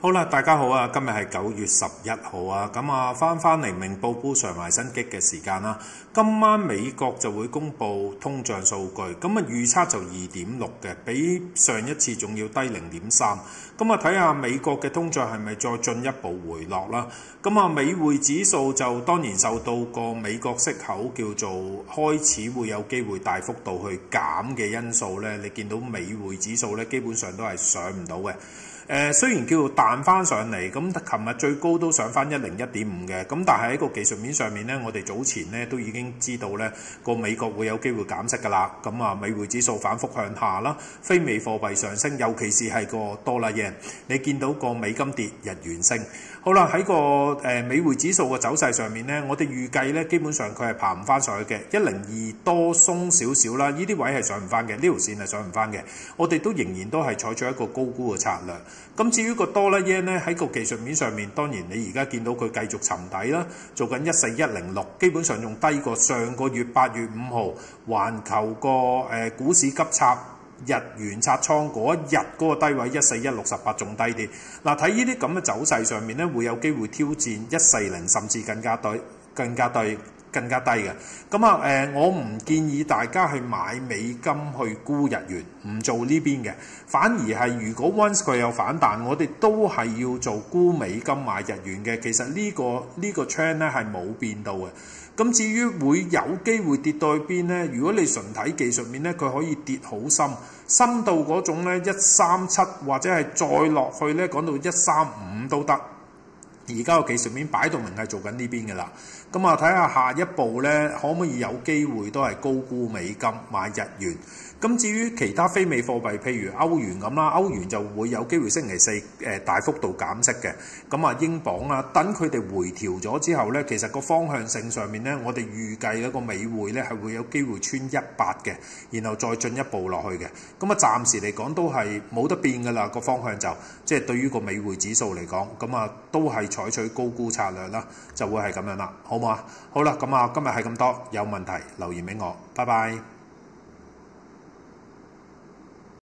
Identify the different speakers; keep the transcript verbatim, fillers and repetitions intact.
Speaker 1: 好啦，大家好啊！今日係九月十一號啊，咁啊翻翻嚟明報報上埋新擊嘅時間啦。今晚美國就會公布通脹數據，咁啊預測就二點六嘅，比上一次仲要低零點三。咁啊睇下美國嘅通脹係咪再進一步回落啦？咁啊美匯指數就當然受到個美國息口叫做開始會有機會大幅度去減嘅因素咧，你見到美匯指數咧基本上都係上唔到嘅。誒、呃、雖然叫做彈翻上嚟，咁琴日最高都上翻一零一點五嘅，咁但係喺個技術面上面呢，我哋早前呢都已經知道呢個美國會有機會減息㗎啦，咁啊美匯指數反覆向下啦，非美貨幣上升，尤其是係個多啦yen，你見到個美金跌，日元升。好啦，喺個誒、呃、美匯指數嘅走勢上面呢，我哋預計呢基本上佢係爬唔翻上去嘅，一零二多鬆少少啦，呢啲位係上唔翻嘅，呢條線係上唔翻嘅，我哋都仍然都係採取一個高估嘅策略。咁至於個多啦yen咧，喺個技術面上面，當然你而家見到佢繼續沉底啦，做緊一四一零六，基本上仲低過上個月八月五號環球個誒、呃、股市急插日元拆倉嗰一日嗰個低位一四一六十八仲低啲。嗱，睇呢啲咁嘅走勢上面咧，會有機會挑戰一四零，甚至更加低、更加低、更加低嘅。咁啊誒，我唔建議大家去買美金去沽日元，唔做呢邊嘅。反而係如果 once 佢有反彈，我哋都係要做沽美金買日元嘅。其實呢、呢個呢、呢個 trend 咧係冇變到嘅。咁至於會有機會跌到去邊呢？如果你純睇技術面咧，佢可以跌好深，深到嗰種咧一三七或者係再落去咧講到一三五都得。而家個技術面擺到明係做緊呢邊嘅啦，咁啊睇下下一步咧，可唔可以有機會都係高估美金買日元？咁至於其他非美貨幣，譬如歐元咁啦，歐元就會有機會星期四誒、呃、大幅度減息嘅。咁啊，英鎊啦，等佢哋回調咗之後咧，其實個方向性上面咧，我哋預計一個美匯咧係會有機會穿一百嘅，然後再進一步落去嘅。咁啊，暫時嚟講都係冇得變㗎啦，個方向就即係、就是、對於個美匯指數嚟講，咁啊都係採取高估策略啦，就會係咁樣啦，好唔好啊？好啦，咁啊今日係咁多，有問題留言俾我，拜拜。